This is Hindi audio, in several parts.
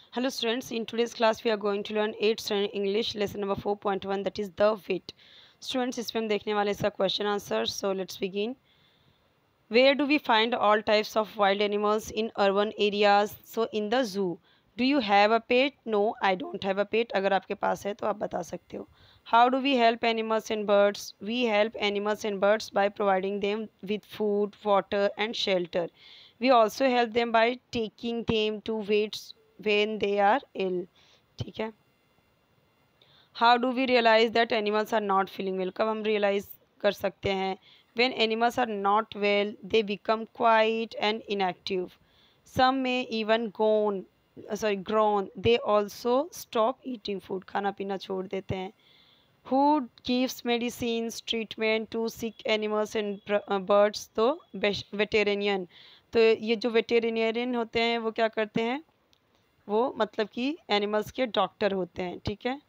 Hello students, in today's class we are going to learn 8th standard English lesson number 4.1 that is the weight. Students इसमें हम देखने वाले इसका question answer. So let's begin. Where do we find all types of wild animals in urban areas? So in the zoo. Do you have a pet? No, I don't have a pet. अगर आपके पास है तो आप बता सकते हो. How do we help animals and birds? We help animals and birds by providing them with food, water and shelter. We also help them by taking them to vets when they are ill. ठीक है. How do we realize that animals are not feeling well? कब हम realize कर सकते हैं? When animals are not well, they become quiet and inactive. Some may even groan. They also stop eating food. खाना पीना छोड़ देते हैं. Who gives medicines, treatment to sick animals and birds? तो veterinarian. तो ये जो veterinarian होते हैं वो क्या करते हैं? वो मतलब कि एनिमल्स के डॉक्टर होते हैं. ठीक है.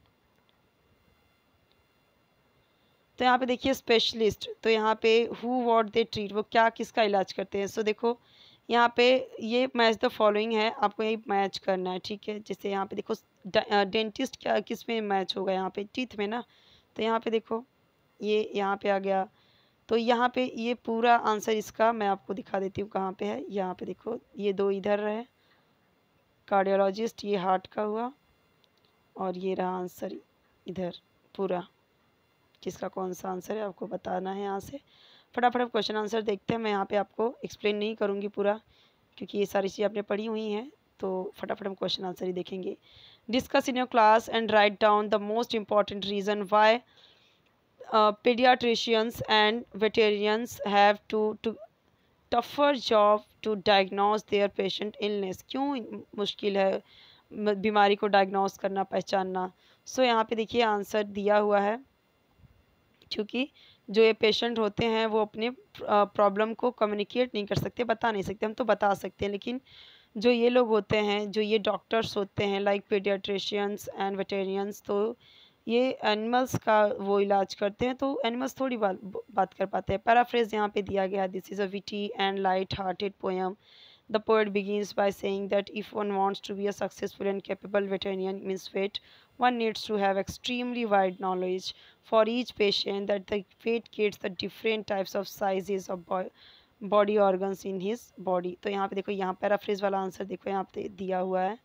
तो यहाँ पे देखिए स्पेशलिस्ट. तो यहाँ पे हु व्हाट दे ट्रीट, वो क्या किसका इलाज करते हैं. सो देखो यहाँ पे ये मैच द फॉलोइंग है, आपको यही मैच करना है. ठीक है. जैसे यहाँ पे देखो डेंटिस्ट क्या किस में मैच होगा, यहाँ पे टीथ में ना. तो यहाँ पे देखो ये यहाँ पे आ गया. तो यहाँ पे ये पूरा आंसर इसका मैं आपको दिखा देती हूँ कहाँ पे है. यहाँ पे देखो ये दो इधर है कार्डियोलॉजिस्ट, ये हार्ट का हुआ और ये रहा आंसर इधर पूरा. किसका कौन सा आंसर है आपको बताना है. यहाँ से फटाफट क्वेश्चन आंसर देखते हैं. मैं यहाँ पे आपको एक्सप्लेन नहीं करूँगी पूरा क्योंकि ये सारी चीज़ें आपने पढ़ी हुई हैं. तो फटाफट हम क्वेश्चन आंसर ही देखेंगे. Discuss in your class and write down the most important reason why pediatricians and veterinarians have to tougher job to diagnose their patient illness. क्यों मुश्किल है बीमारी को डायग्नोस करना, पहचानना. सो यहाँ पे देखिए आंसर दिया हुआ है. क्योंकि जो ये पेशेंट होते हैं वो अपने प्रॉब्लम को कम्युनिकेट नहीं कर सकते, बता नहीं सकते. हम तो बता सकते हैं लेकिन जो ये लोग होते हैं, जो ये डॉक्टर्स होते हैं लाइक पीडियाट्रिशियंस एंड वेटेरियंस, तो ये एनिमल्स का वो इलाज करते हैं. तो एनिमल्स थोड़ी बात कर पाते हैं. पैराफ्रेज यहाँ पे दिया गया. This is a witty and light hearted poem. The poet begins by saying that if one wants to be a successful and capable veterinarian means vet, one needs to have extremely wide knowledge for each patient, that the vet gets the different types of sizes of body organs in his body. तो यहाँ पे देखो, यहाँ पैराफ्रेज वाला आंसर देखो यहाँ पे दिया हुआ है.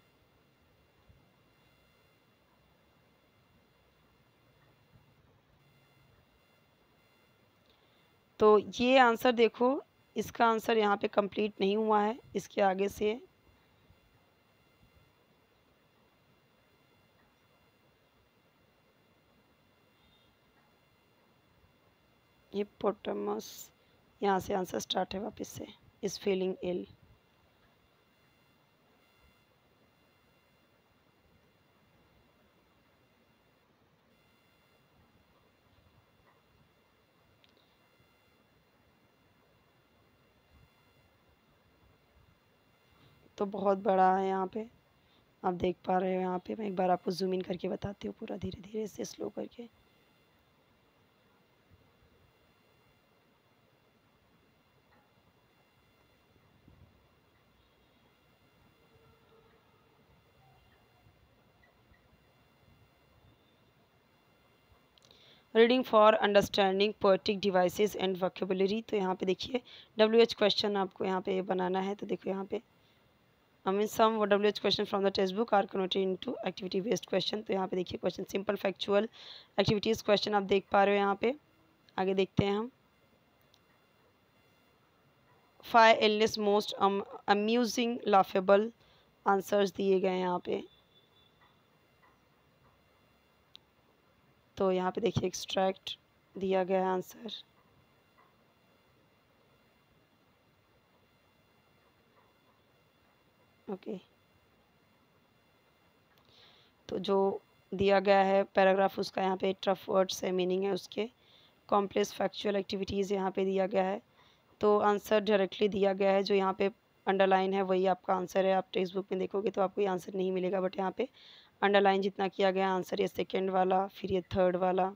तो ये आंसर देखो, इसका आंसर यहाँ पे कंप्लीट नहीं हुआ है. इसके आगे से हिप्पोपोटामस, यहाँ से आंसर स्टार्ट है वापस से. Is feeling ill. तो बहुत बड़ा है यहाँ पे, आप देख पा रहे हो. यहाँ पे मैं एक बार आपको जूम इन करके बताती हूँ पूरा, धीरे धीरे से स्लो करके. Reading for understanding poetic devices and vocabulary. तो यहाँ पे देखिए WH क्वेश्चन आपको यहाँ पे बनाना है. तो देखो यहाँ पे some WH question from the textbook are converted into activity based question. तो यहाँ पे देखिए question simple factual activities question आप देख पा रहे हो. यहाँ पे आगे देखते हैं हम. 5 illness most amusing laughable answers दिए गए हैं यहाँ पे. तो यहाँ पे देखिए एक्सट्रैक्ट दिया गया है आंसर. ओके. तो जो दिया गया है पैराग्राफ उसका यहाँ पे टफ वर्ड्स है, मीनिंग है उसके. कॉम्प्लेक्स फैक्चुअल एक्टिविटीज़ यहाँ पे दिया गया है. तो आंसर डायरेक्टली दिया गया है. जो यहाँ पे अंडरलाइन है वही आपका आंसर है. आप टेक्स्ट बुक में देखोगे तो आपको ये आंसर नहीं मिलेगा, बट यहाँ पे अंडरलाइन जितना किया गया आंसर, ये सेकेंड वाला, फिर ये थर्ड वाला.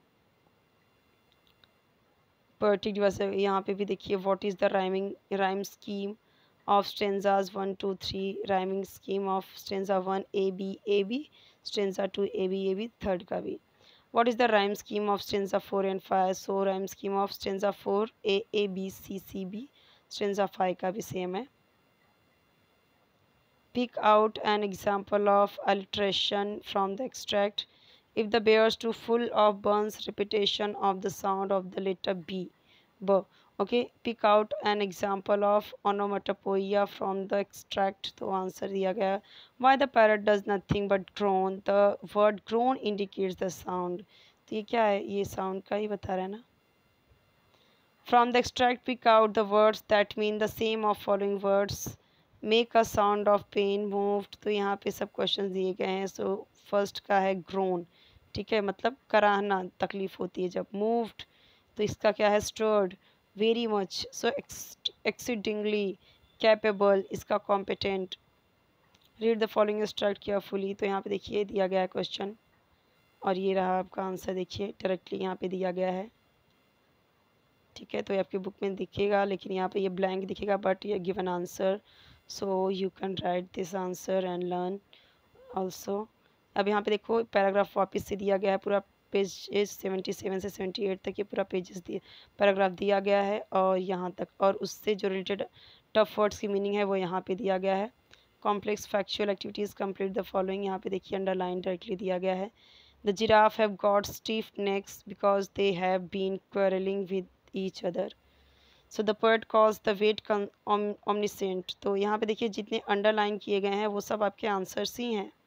पर्टिक वैसे यहाँ पे भी देखिए what is the rhyme scheme of stanzas 1, 2, 3, rhyming scheme of stanza 1 A B A B, stanza 2 A B A B, third का भी. What is the rhyme scheme of stanza 4 and 5? So rhyme scheme of stanza 4 A A B C C B, stanza 5 का भी same है. Pick out an example of alliteration from the extract. If the bears too full of burns repetition of the sound of the letter B. B. Okay, pick out an example of onomatopoeia from the extract. तो आंसर दिया गया. Why the parrot does nothing but groan. The word groan indicates the sound. तो ये क्या है? ये sound का ही बता रहा है ना. From the extract, pick out the words that mean the same of following words. Make a sound of pain moved. तो यहाँ पे सब क्वेश्चन दिए गए हैं. सो फर्स्ट का है groan. ठीक है, मतलब कराहना, तकलीफ होती है जब. moved तो इसका क्या है? stirred. very much. so exceedingly capable इसका competent. read the following extract carefully. तो यहाँ पे देखिए दिया गया है क्वेश्चन और ये रहा आपका आंसर. देखिए डायरेक्टली यहाँ पे दिया गया है. ठीक है, तो ये आपकी बुक में दिखेगा लेकिन यहाँ पे ये ब्लैंक दिखेगा बट ये given answer. So you can write this answer and learn also. अब यहाँ पे देखो पैराग्राफ वापस से दिया गया है. पूरा पेज 77 से 78 तक ये पूरा पेजेस दिए पैराग्राफ दिया गया है और यहाँ तक, और उससे जो रिलेटेड टफ वर्ड्स की मीनिंग है वो यहाँ पे दिया गया है. Complex factual activities complete the following. यहाँ पे देखिए अंडरलाइन डायरेक्टली दिया गया है. The giraffe have got stiff necks because they have been quarrelling with each other. So the poet calls the weight omniscient. तो यहाँ पे देखिए जितने अंडरलाइन किए गए हैं वो सब आपके आंसर्स ही हैं.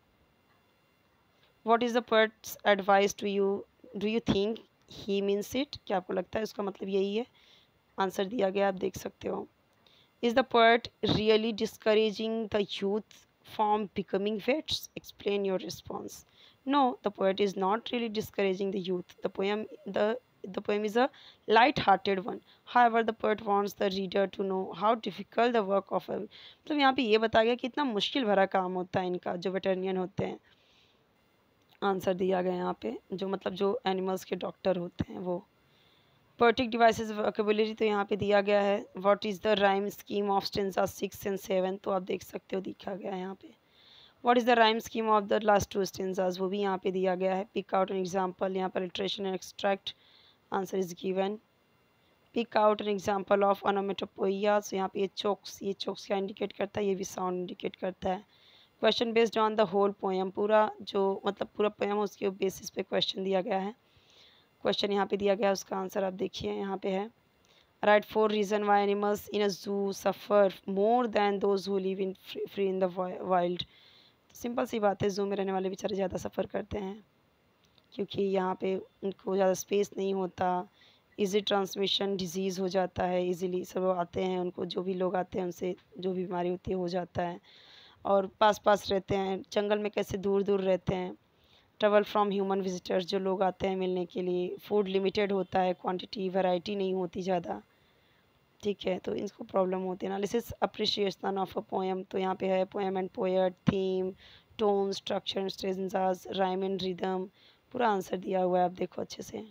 What is the poet's advice to you? Do you think he means it? क्या आपको लगता है उसका मतलब यही है? आंसर दिया गया, आप देख सकते हो. Is the poet really discouraging the youth from becoming vets? Explain your response. No, the poet is not really discouraging the youth. The poem is a light-hearted one. However, the poet wants the reader to know how difficult the work of a मतलब यहाँ पे ये बताया गया कि इतना मुश्किल भरा काम होता है इनका, जो वेटरनियन होते हैं. आंसर दिया गया यहाँ पे, जो मतलब जो एनिमल्स के डॉक्टर होते हैं वो. पोएटिक डिवाइसेस वोकैबुलरी तो यहाँ पे दिया गया है. What is the rhyme scheme of stanza 6 and 7? तो आप देख सकते हो दिखा गया है यहाँ पे. What is the rhyme scheme of the last 2 stanzas? वो भी यहाँ पे दिया गया है. Pick out an example. यहाँ पर alliteration and extract answer is given. Pick out an example of onomatopoeia. So यहाँ पे ये चोक्स क्या इंडिकेट करता है? ये भी साउंड इंडिकेट करता है. Question based on the whole poem. पूरा जो मतलब पूरा पोएम उसके बेसिस पे क्वेश्चन दिया गया है. क्वेश्चन यहाँ पे दिया गया है, उसका आंसर आप देखिए यहाँ पे है. Write 4 reason why animals in a zoo suffer more than those who live in free in the wild. Simple सी बात है, जू में रहने वाले बेचारे ज़्यादा सफ़र करते हैं क्योंकि यहाँ पे उनको ज़्यादा स्पेस नहीं होता. इजी ट्रांसमिशन डिजीज़ हो जाता है इजीली. सब आते हैं, उनको जो भी लोग आते हैं उनसे जो भी बीमारी होती है हो जाता है. और पास पास रहते हैं, जंगल में कैसे दूर दूर रहते हैं. ट्रैवल फ्रॉम ह्यूमन विजिटर्स, जो लोग आते हैं मिलने के लिए. फूड लिमिटेड होता है, क्वांटिटी वैरायटी नहीं होती ज़्यादा. ठीक है, तो इनको प्रॉब्लम होती है. Analysis appreciation of a poem. तो यहाँ पे है poem and poet, theme, tone, structure, stanzas, rhyme and rhythm. पूरा आंसर दिया हुआ है, आप देखो अच्छे से.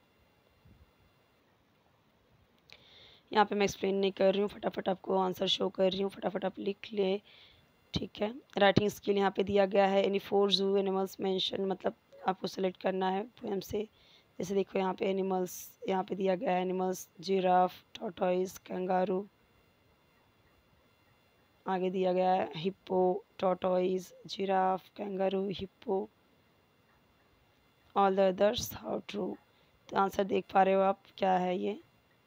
यहाँ पे मैं एक्सप्लेन नहीं कर रही हूँ, फटाफट आपको आंसर शो कर रही हूँ, फटाफट आप लिख ले. ठीक है, राइटिंग स्किल यहाँ पे दिया गया है. एनी 4 जू एनिमल्स मेंशन, मतलब आपको सेलेक्ट करना है पोएम से. जैसे देखो यहाँ पे एनिमल्स यहाँ पे दिया गया है. Animals giraffe, tortoise, kangaroo. आगे दिया गया है hippo, tortoise, giraffe, kangaroo, hippo. All the others how true. तो आंसर देख पा रहे हो आप, क्या है ये?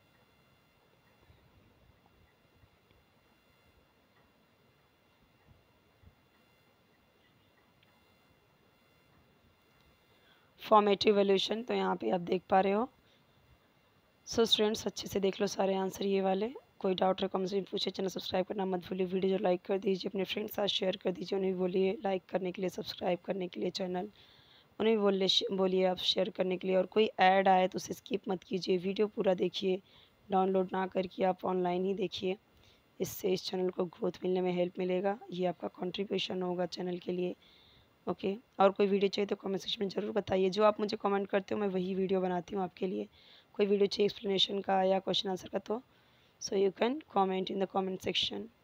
Formative evolution. तो यहाँ पे आप देख पा रहे हो. सो स्टूडेंट्स अच्छे से देख लो सारे आंसर ये वाले. कोई डाउट है कमेंट्स में पूछे. चैनल सब्सक्राइब करना मत भूलिए. वीडियो जो लाइक कर दीजिए, अपने फ्रेंड्स साथ शेयर कर दीजिए. उन्हें भी बोलिए लाइक करने के लिए, सब्सक्राइब करने के लिए चैनल. उन्हें भी बोलिए आप शेयर करने के लिए. और कोई ऐड आए तो उसे स्किप मत कीजिए, वीडियो पूरा देखिए. डाउनलोड ना करके आप ऑनलाइन ही देखिए. इससे इस चैनल को ग्रोथ मिलने में हेल्प मिलेगा. ये आपका कंट्रीब्यूशन होगा चैनल के लिए. ओके, और कोई वीडियो चाहिए तो कमेंट सेक्शन में ज़रूर बताइए. जो आप मुझे कमेंट करते हो मैं वही वीडियो बनाती हूँ आपके लिए. कोई वीडियो चाहिए एक्सप्लेनेशन का या क्वेश्चन आंसर का तो so you can comment in the comment section.